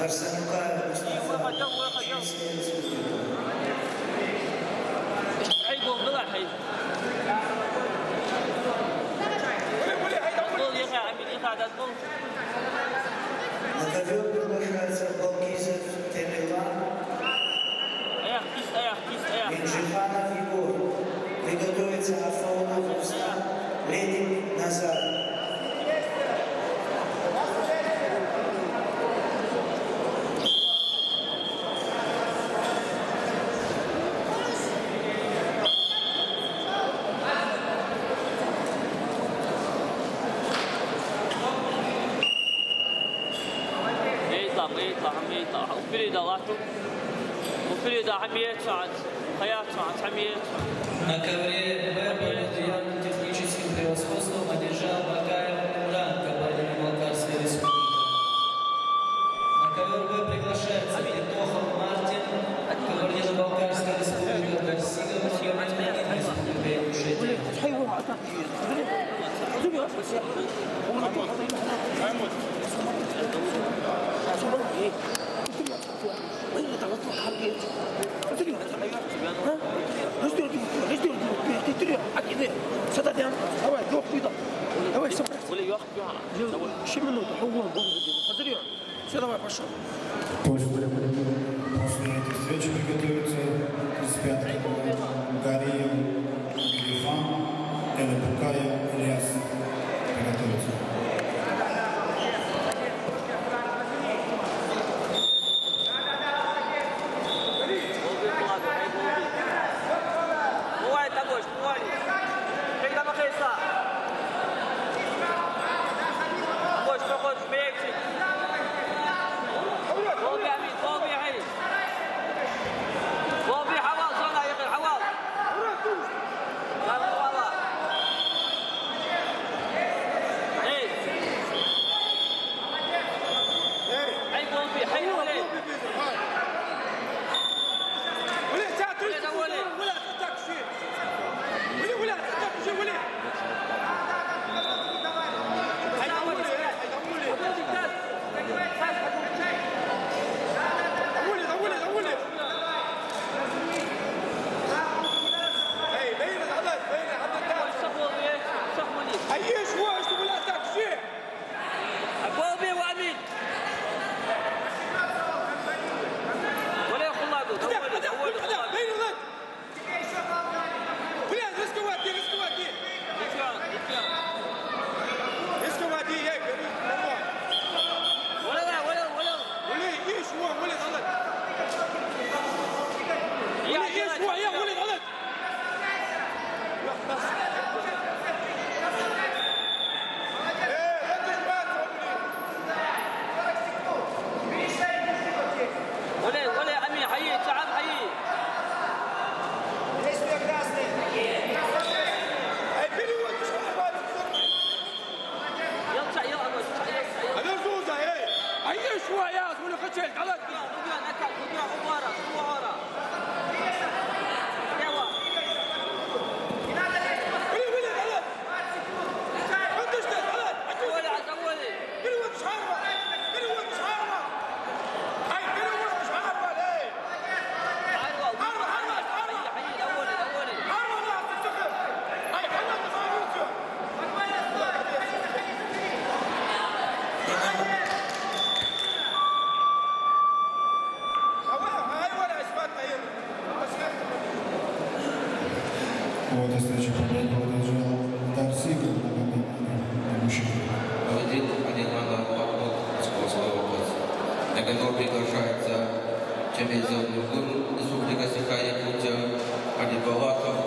Арсенукаев Мустафа. حيقوم بلا حي гол ехай, Амин, ехай, отгол. На ковер приглашается Балкизов Темирлан. Аях, аях. Инжиханов Егор. Приготовится Афаунов Рустам. Ленин Назар. يطلع وفريد الله وفريد حمية سعد حياة سعد حمية На ковре Б под явным техническим превосходством одержал Бакаев Муран, Кабардино-Балкарская республика. На ковер Б приглашается Итохов Мартин, Кабардино-Балкарская республика, Гарсигов, Германия, Республика Ингушетия. Давай, собраться. Еще минуту, давай, пошел. После этой встречи приготовится 35-й Гариев Гелифан, Элебукая Ильяс. Приготовиться. Вот встреча победу одержал Дарсигов на мужчин. Победил Алимана Бахмут, Московская область. На ковер приглашается Чемизов Нургул, Республика Саха-Якутия, Али Балаков,